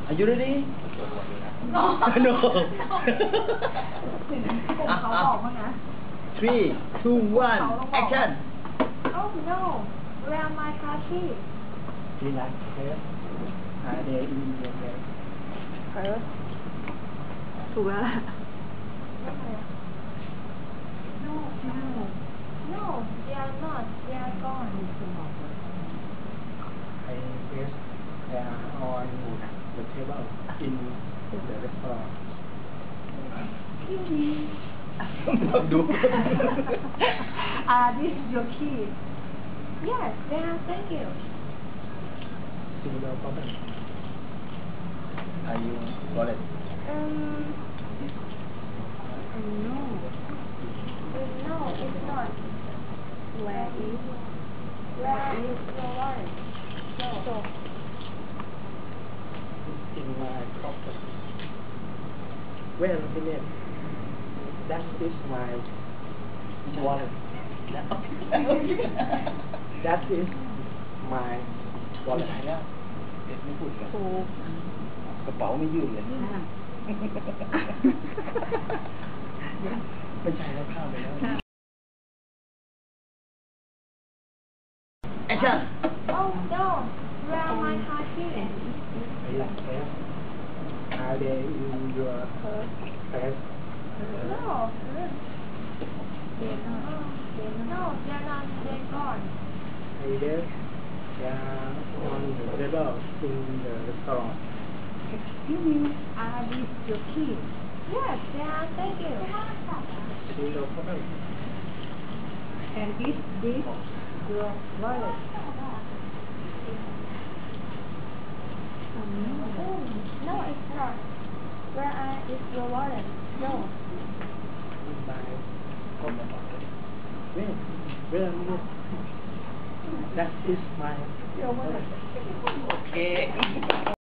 Are you ready? No. No. เขาบอกว่าไง Three, two, one, action. Oh no, where are my car keys? Relax, first. Are they in your bag? First ถูกแล้วล่ะ No, no, they are not. They are gone. I guess they are on the table in the restaurant. ดู Are these your keys? Yes, they are. Thank you. See no problem. Are you wallet? No. No, it's not. Where is your wallet? No. In my pocket. Wait a minute. That is my wallet. That is my wallet. เด็กไม่พูดเลยถูกกระเป๋าไม่ยื่นเลย ไม่ใช่แล้วข้ามไปแล้ว Action. Oh no, where are my car keys? Relax, first. Are they in your purse? No. They're not. No, they're not. They're gone. I guess they are on the table in the restaurant. Excuse me, are these your keys? Yes, they are. Thank you. See no problem. And is this your wallet? No, it's not. Where is your wallet? No. In my pocket. Wait a minute. That is my Your wallet. Okay.